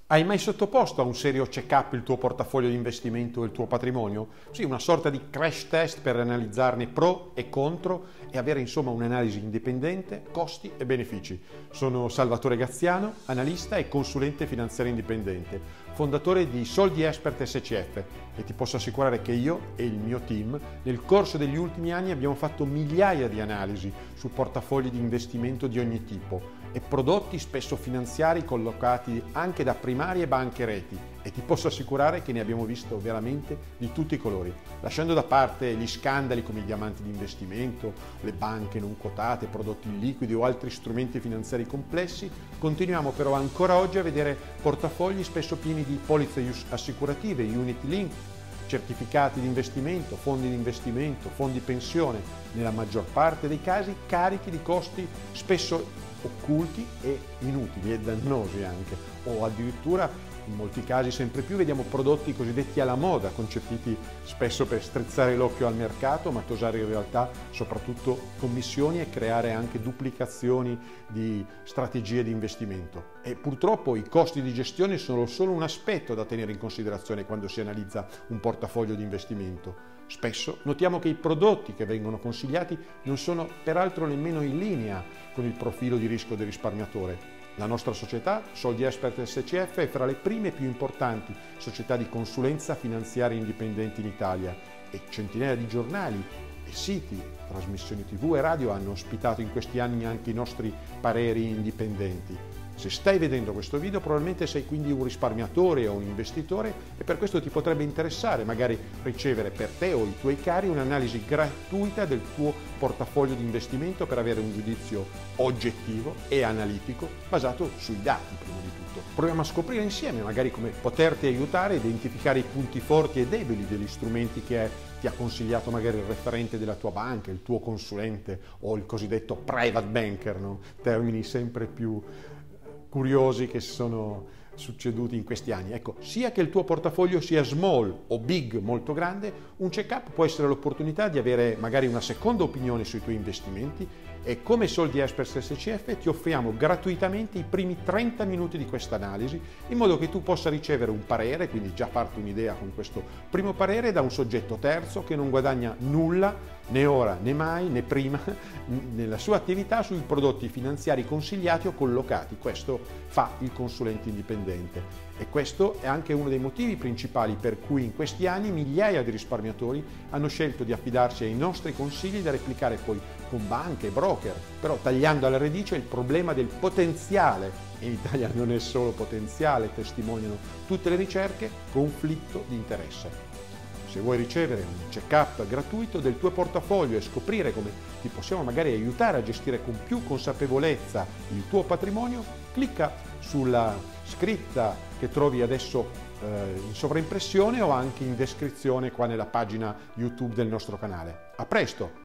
Hai mai sottoposto a un serio check-up il tuo portafoglio di investimento e il tuo patrimonio? Sì, una sorta di crash test per analizzarne pro e contro e avere insomma un'analisi indipendente, costi e benefici. Sono Salvatore Gazziano, analista e consulente finanziario indipendente, fondatore di Soldi Expert SCF e ti posso assicurare che io e il mio team nel corso degli ultimi anni abbiamo fatto migliaia di analisi su portafogli di investimento di ogni tipo e prodotti spesso finanziari collocati anche da primarie banche reti e ti posso assicurare che ne abbiamo visto veramente di tutti i colori, lasciando da parte gli scandali come i diamanti di investimento, le banche non quotate, prodotti illiquidi o altri strumenti finanziari complessi. Continuiamo però ancora oggi a vedere portafogli spesso pieni di polizze assicurative, unit link, certificati di investimento, fondi pensione, nella maggior parte dei casi carichi di costi spesso occulti e inutili e dannosi anche, o addirittura in molti casi sempre più vediamo prodotti cosiddetti alla moda, concepiti spesso per strizzare l'occhio al mercato, ma tosare in realtà soprattutto commissioni e creare anche duplicazioni di strategie di investimento. E purtroppo i costi di gestione sono solo un aspetto da tenere in considerazione quando si analizza un portafoglio di investimento. Spesso notiamo che i prodotti che vengono consigliati non sono peraltro nemmeno in linea con il profilo di rischio del risparmiatore. La nostra società, Soldi Expert SCF, è fra le prime e più importanti società di consulenza finanziaria indipendenti in Italia e centinaia di giornali e siti, trasmissioni TV e radio hanno ospitato in questi anni anche i nostri pareri indipendenti. Se stai vedendo questo video probabilmente sei quindi un risparmiatore o un investitore e per questo ti potrebbe interessare magari ricevere per te o i tuoi cari un'analisi gratuita del tuo portafoglio di investimento per avere un giudizio oggettivo e analitico basato sui dati prima di tutto. Proviamo a scoprire insieme magari come poterti aiutare a identificare i punti forti e deboli degli strumenti che ti ha consigliato magari il referente della tua banca, il tuo consulente o il cosiddetto private banker, no? Termini sempre più curiosi che sono succeduti in questi anni. Ecco, sia che il tuo portafoglio sia small o big, molto grande, un check-up può essere l'opportunità di avere magari una seconda opinione sui tuoi investimenti e come Soldi Expert SCF ti offriamo gratuitamente i primi 30 minuti di questa analisi in modo che tu possa ricevere un parere, quindi già farti un'idea con questo primo parere da un soggetto terzo che non guadagna nulla né ora né mai né prima nella sua attività sui prodotti finanziari consigliati o collocati. Questo fa il consulente indipendente e questo è anche uno dei motivi principali per cui in questi anni migliaia di risparmiatori hanno scelto di affidarsi ai nostri consigli da replicare poi con banche e broker, però tagliando alla radice il problema del potenziale, e in Italia non è solo potenziale, testimoniano tutte le ricerche, conflitto di interesse. Se vuoi ricevere un check-up gratuito del tuo portafoglio e scoprire come ti possiamo magari aiutare a gestire con più consapevolezza il tuo patrimonio, clicca sulla scritta che trovi adesso in sovraimpressione o anche in descrizione qua nella pagina YouTube del nostro canale. A presto!